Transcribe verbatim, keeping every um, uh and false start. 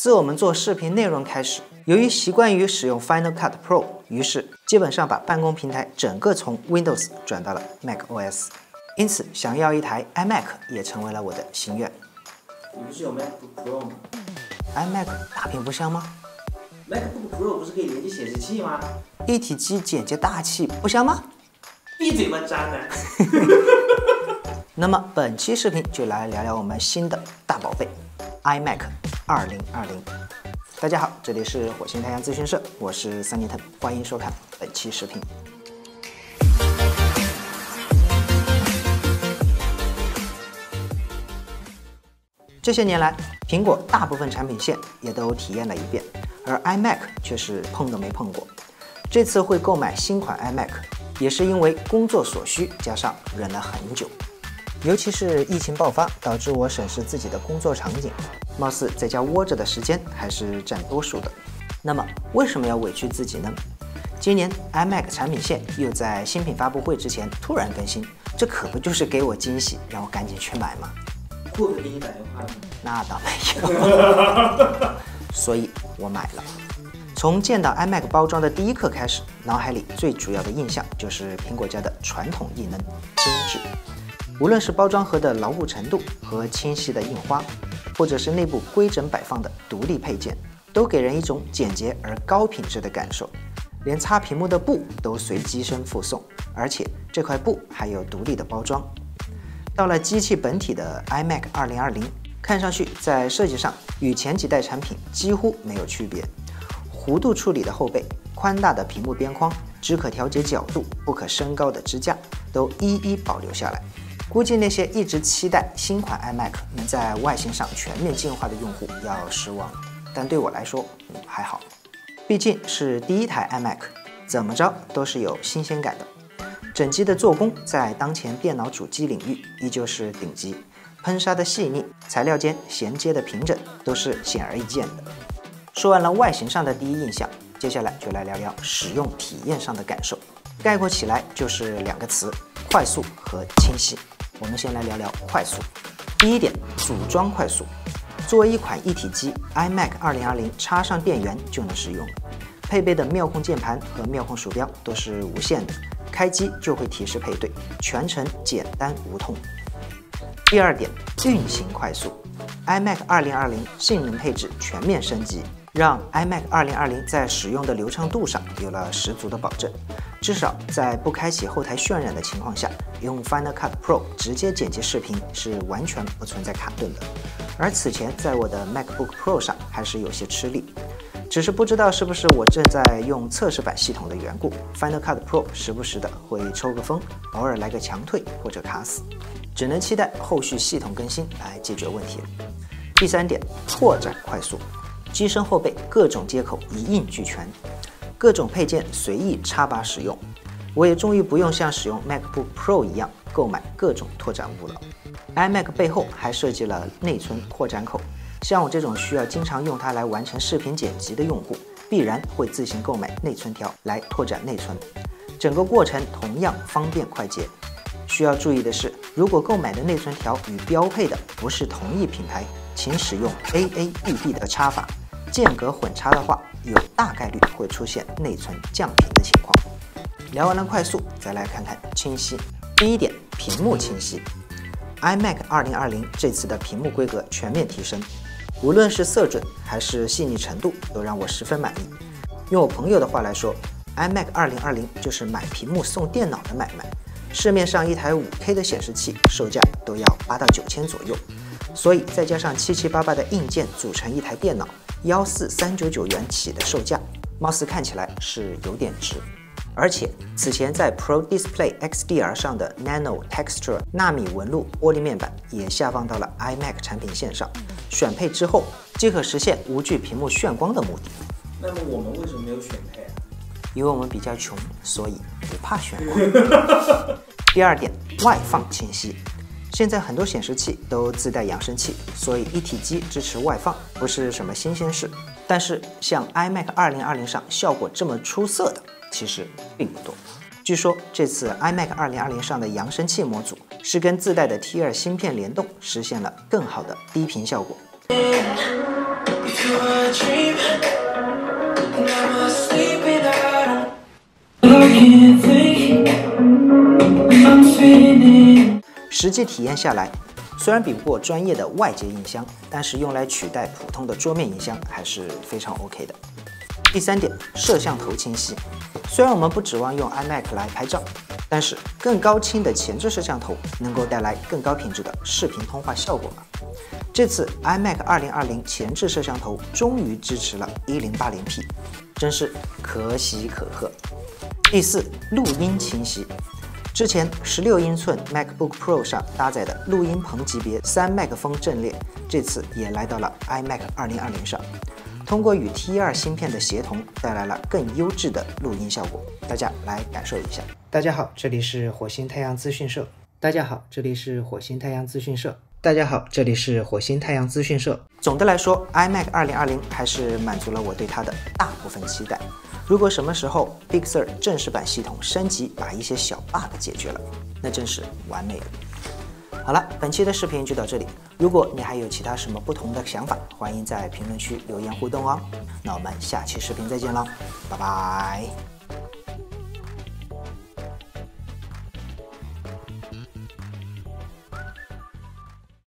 自我们做视频内容开始，由于习惯于使用 Final Cut Pro， 于是基本上把办公平台整个从 Windows 转到了 macOS， 因此想要一台 iMac 也成为了我的心愿。 你不是有 MacBook Pro 吗 ？iMac 大屏不香吗 ？MacBook Pro 不是可以连接显示器吗？ 一体机简洁大气不香吗？ 闭嘴吧，渣男！ 那么本期视频就来聊聊我们新的大宝贝 iMac 二零二零。大家好，这里是火星太阳咨询社，我是三年腾，欢迎收看本期视频。这些年来，苹果大部分产品线也都体验了一遍，而 iMac 却是碰都没碰过。这次会购买新款 iMac， 也是因为工作所需，加上忍了很久。尤其是疫情爆发，导致我审视自己的工作场景，貌似在家窝着的时间还是占多数的。那么为什么要委屈自己呢？今年 iMac 产品线又在新品发布会之前突然更新，这可不就是给我惊喜，让我赶紧去买吗？ 会不会给你打电话呢？ 那倒没有，所以我买了。从见到 iMac 包装的第一刻开始，脑海里最主要的印象就是苹果家的传统异能精致。无论是包装盒的牢固程度和清晰的印花，或者是内部规整摆放的独立配件，都给人一种简洁而高品质的感受。连擦屏幕的布都随机身附送，而且这块布还有独立的包装。到了机器本体的 iMac 二零二零，看上去在设计上与前几代产品几乎没有区别。弧度处理的后背、宽大的屏幕边框、只可调节角度、不可升高的支架都一一保留下来。估计那些一直期待新款 iMac 能在外形上全面进化的用户要失望了，但对我来说，嗯，还好，毕竟是第一台 iMac， 怎么着都是有新鲜感的。整机的做工在当前电脑主机领域依旧是顶级，喷砂的细腻，材料间衔接的平整，都是显而易见的。说完了外形上的第一印象，接下来就来聊聊使用体验上的感受。概括起来就是两个词：快速和清晰。我们先来聊聊快速。第一点，组装快速。作为一款一体机 ，iMac 二零二零插上电源就能使用，配备的妙控键盘和妙控鼠标都是无线的，开机就会提示配对，全程简单无痛。第二点，运行快速。iMac 二零二零性能配置全面升级，让 iMac 二零二零在使用的流畅度上有了十足的保证。至少在不开启后台渲染的情况下，用 Final Cut Pro 直接剪辑视频是完全不存在卡顿的。而此前在我的 MacBook Pro 上还是有些吃力，只是不知道是不是我正在用测试版系统的缘故， Final Cut Pro 时不时的会抽个风，偶尔来个强退或者卡死，只能期待后续系统更新来解决问题了。第三点，拓展快速。机身后背各种接口一应俱全，各种配件随意插拔使用。我也终于不用像使用 MacBook Pro 一样购买各种拓展物了。iMac 背后还设计了内存扩展口，像我这种需要经常用它来完成视频剪辑的用户，必然会自行购买内存条来拓展内存。整个过程同样方便快捷。需要注意的是，如果购买的内存条与标配的不是同一品牌，请使用 A A B B 的插法。间隔混插的话，有大概率会出现内存降频的情况。聊完了快速，再来看看清晰。第一点，屏幕清晰。iMac 二零二零这次的屏幕规格全面提升，无论是色准还是细腻程度，都让我十分满意。用我朋友的话来说 ，iMac 二零二零就是买屏幕送电脑的买卖。市面上一台 五 K 的显示器售价都要八到九千左右，所以再加上七七八八的硬件组成一台电脑，一四三九九元起的售价，貌似看起来是有点值。而且此前在 Pro Display X D R 上的 Nano Texture 纳米纹路玻璃面板也下放到了 iMac 产品线上，选配之后即可实现无惧屏幕眩光的目的。 那么我们为什么没有选配啊？ 因为我们比较穷，所以不怕眩光。第二点，外放清晰。现在很多显示器都自带扬声器，所以一体机支持外放不是什么新鲜事。但是像 iMac 二零二零上效果这么出色的，其实并不多。据说这次 iMac 二零二零上的扬声器模组是跟自带的 T 二芯片联动，实现了更好的低频效果。 实际体验下来，虽然比不过专业的外接音箱，但是用来取代普通的桌面音箱还是非常 OK 的。第三点，摄像头清晰。虽然我们不指望用 iMac 来拍照，但是更高清的前置摄像头能够带来更高品质的视频通话效果嘛？这次 iMac 二零二零前置摄像头终于支持了 一零八零P， 真是可喜可贺。第四，录音清晰。之前十六英寸 MacBook Pro 上搭载的录音棚级别三麦克风阵列，这次也来到了 iMac 二零二零上。通过与 T 二 芯片的协同，带来了更优质的录音效果，大家来感受一下。大家好，这里是火星太阳资讯社。大家好，这里是火星太阳资讯社。大家好，这里是火星太阳资讯社。总的来说 ，iMac 二零二零还是满足了我对它的大部分期待。如果什么时候 Big Sur 正式版系统升级，把一些小 bug 解决了，那真是完美了。好了，本期的视频就到这里。如果你还有其他什么不同的想法，欢迎在评论区留言互动哦。那我们下期视频再见喽，拜拜。